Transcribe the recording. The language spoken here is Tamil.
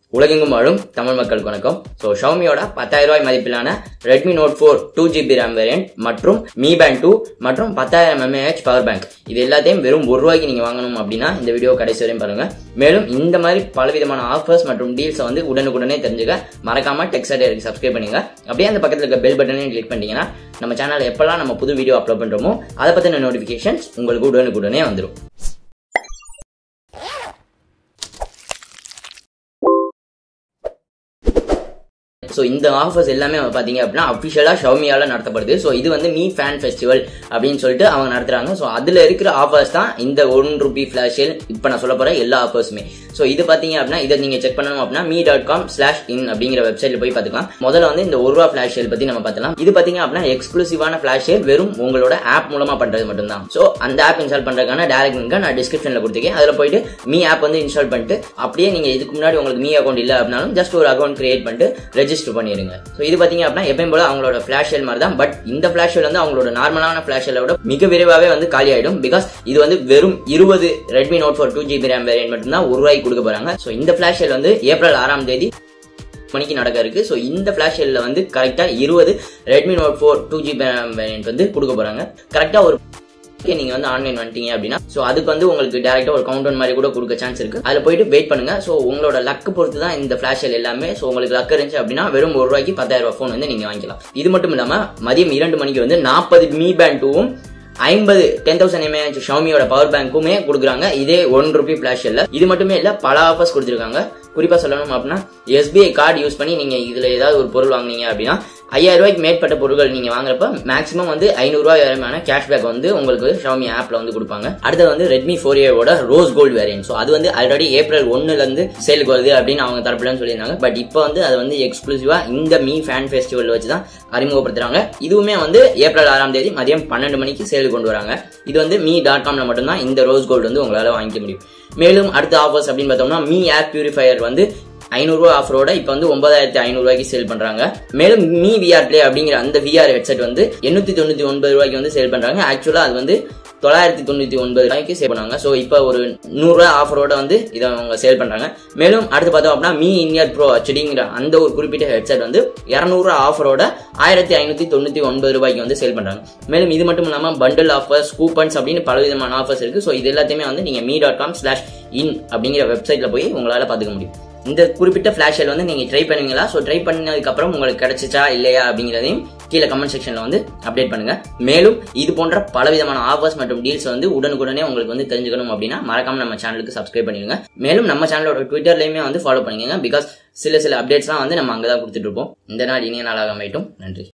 உலகெங்கும் வாழும் தமிழ் மக்களுக்கு வணக்கம். ஷாமியோட 10,000 ரூபாய் மதிப்பிலான Redmi Note 4 2GB RAM variant மற்றும் Mi Band 2 மற்றும் 10,000 mAh பவர் பேங்க் இது எல்லாத்தையும் வெறும் ₹1 நீங்க வாங்கணும் அப்படின்னா இந்த வீடியோ கடைசி வரையும் பாருங்க. மேலும் இந்த மாதிரி பலவிதமான ஆஃபர்ஸ் மற்றும் டீல்ஸ் வந்து உடனுக்குடனே தெரிஞ்சுக்க மறக்காம டெக்ஸாடேருக்கு சப்ஸ்கிரைப் பண்ணுங்க. அப்படியே அந்த பக்கத்துல இருக்க பெல் பட்டனையும் கிளிக் பண்ணிட்டீங்கன்னா நம்ம சேனல்ல எப்பெல்லாம் நம்ம புது வீடியோ அப்லோட் பண்றோமோ அதை பத்தின நோட்டிபிகேஷன்ஸ் உங்களுக்கு உடனுக்குடனே வந்துடும். இந்த ஆஃபர்ஸ் எல்லாமே பாத்தீங்க அப்படின்னா அபிஷியலா ஷவுமியால நடத்தப்படுது. இது வந்து மீ ஃபேன் ஃபெஸ்டிவல் அப்படின்னு சொல்லிட்டு அவங்க நடத்துறாங்க. அதுல இருக்கிற ஆஃபர்ஸ் தான் இந்த ₹1 ஃபிளாஷ் சேல். இப்ப நான் சொல்ல போற எல்லா ஆஃபர்ஸுமே. இது பாத்தீங்க அப்படின்னா இதை நீங்க செக் பண்ணணும் அப்படின்னா me.com/in அப்படிங்கிற வெப்சைட்ல போய் பாத்துக்கலாம். முதல்ல வந்து இந்த ₹1 ஃபிளாஷ் சேல் பத்தி நம்ம பார்த்தலாம். இது பாத்தீங்க அப்படின்னா எக்ஸ்க்ளூசிவான ஃபிளாஷ் சேல் வெறும் உங்களோட ஆப் மூலமா பண்றது மட்டும்தான். அந்த ஆப் இன்ஸ்டால் பண்றதுக்கான டைரக்ட் லிங்க் நான் டிஸ்கிரிப்ஷன்ல கொடுத்துருக்கேன். அதுல போயிட்டு மீ ஆப் வந்து இன்ஸ்டால் பண்ணிட்டு அப்படியே நீங்க இதுக்கு முன்னாடி உங்களுக்கு மீ அக்கௌண்ட் இல்ல அப்படின்னாலும் ஜஸ்ட் ஒரு அக்கௌண்ட் கிரியேட் பண்ணிட்டு ரெஜிஸ்டர் பண்ணிருங்க. இது பாத்தீங்க அப்படின்னா எப்பயும் போல அவங்களோட ஃபிளாஷ் சேல் மாதிரி தான். பட் இந்த ஃபிளாஷ் சேல் வந்து அவங்களோட நார்மலான ஃபிளாஷ் சேலை விட மிக விரைவாகவே வந்து காலி ஆயிடும். பிகாஸ் இது வந்து வெறும் 20 Redmi Note 4 2GB RAM variant மட்டும் தான் ₹1 கொடுக்க போறாங்க. இந்த ஃபிளாஷ் சேல் வந்து ஏப்ரல் 6ஆம் தேதி மணிக்கு நடக்க இருக்கு. இந்த ஃபிளாஷ் சேல்ல வந்து கரெக்டா 20 Redmi Note 4 2GB RAM variant வந்து கொடுக்க போறாங்க. கரெக்டா ஒரு நீங்க வந்து ஆன்லைன் வந்துட்டீங்க அப்படின்னா அதுக்கு வந்து உங்களுக்கு டைரக்டா ஒரு கவுண்டவுன் மாதிரி கூட கொடுக்க சான்ஸ் இருக்கு. அதுல போயிட்டு வெயிட் பண்ணுங்க. உங்களோட லக் பொறுத்து தான் இந்த ஃபிளாஷ் சேல் எல்லாமே. உங்களுக்கு லக் இருந்துச்சு அப்படின்னா வெறும் ₹1 10,000 போன் வந்து நீங்க வாங்கிக்கலாம். இது மட்டும் இல்லாம மதியம் 2 மணிக்கு வந்து 40 Mi Band 2ம் 50 10,000 mAh ஷாமியோட பவர் பேங்குமே கொடுக்குறாங்க. இதே ₹1 ஃபிளாஷ் சேல்ல. இது மட்டுமே இல்ல, பல ஆஃபர்ஸ் கொடுத்திருக்காங்க. குறிப்பா சொல்லணும் அப்படின்னா SBI கார்டு யூஸ் பண்ணி நீங்க இதுல ஏதாவது ஒரு பொருள் வாங்குனீங்க அப்படின்னா 5,000 ரூபாய்க்கு மேற்பட்ட பொருட்கள் நீங்க வாங்குறப்ப மேக்ஸிமம் வந்து ₹500 வரையான கேஷ்பேக் வந்து உங்களுக்கு ஷாமி ஆப்ல வந்து கொடுப்பாங்க. அடுத்து வந்து Redmi 4A rose gold variant. அது வந்து ஆல்ரெடி ஏப்ரல் 1ல இருந்து சேலுக்கு வருது அப்படின்னு அவங்க தரப்புல சொல்லியிருந்தாங்க. பட் இப்போ வந்து அது வந்து எக்ஸ்க்ளூசிவா இந்த மீ ஃபேன் ஃபெஸ்டிவல் வச்சுதான் அறிமுகப்படுத்துறாங்க. இதுவுமே வந்து ஏப்ரல் 6ஆம் தேதி மதியம் 12 மணிக்கு சேலுக்கு கொண்டு வராங்க. இது வந்து me.comல மட்டும்தான் இந்த ரோஸ் கோல்டு வந்து உங்களால வாங்கிக்க முடியும். மேலும் அடுத்த ஆஃபர்ஸ் அப்படின்னு பார்த்தோம்னா மீ ஏர் பியூரிஃபையர் வந்து ₹500 ஆஃபரோட இப்ப வந்து ₹9,500 சேல் பண்றாங்க. மேலும் மீ VR Play அப்படிங்கிற அந்த VR ஹெட்செட் வந்து ₹899 வந்து சேல் பண்றாங்க. ஆக்சுவலா அது வந்து ₹999 சேல் பண்ணாங்க. இப்ப ஒரு ₹100 ஆஃபரோட வந்து இதை அவங்க சேல் பண்றாங்க. மேலும் அடுத்து பார்த்தோம் அப்படின்னா மீ இன்இயர் ப்ரோ HDங்கிற அந்த ஒரு குறிப்பிட்ட ஹெட்செட் வந்து ₹200 ஆஃபரோட ₹1,599 வந்து சேல் பண்றாங்க. மேலும் இது மட்டும் இல்லாம பண்டல் ஆஃபர்ஸ், கூப்பன்ஸ் அப்படின்னு பல விதமான ஆஃபர்ஸ் இருக்கு. இது எல்லாத்தையுமே வந்து நீங்க me.com/in அப்படிங்கிற வெப்சைட்ல போய் உங்களால பாத்துக்க முடியும். இந்த குறிப்பிட்ட ஃபிளாஷ் சேல் வந்து நீங்க ட்ரை பண்ணுவீங்களா? ட்ரை பண்ணதுக்கு அப்புறம் உங்களுக்கு கிடைச்சிச்சா இல்லையா அப்படிங்கறதையும் கீழே கமெண்ட் செக்ஷன்ல வந்து அப்டேட் பண்ணுங்க. மேலும் இது போன்ற பலவிதமான ஆஃபர்ஸ் மற்றும் டீல்ஸ் வந்து உடனுக்குடனே உங்களுக்கு வந்து தெரிஞ்சுக்கணும் அப்படின்னா மறக்காம நம்ம சேனலுக்கு சப்ஸ்கிரைப் பண்ணிடுங்க. மேலும் நம்ம சேனலோட ட்விட்டர்லயுமே வந்து ஃபாலோ பண்ணிக்கோங்க. பிகாஸ் சில அப்டேட்ஸ்லாம் வந்து நம்ம அங்கதான் கொடுத்துட்டு இருப்போம். இந்த நாள் இனிய நாளாக அமையட்டும். நன்றி.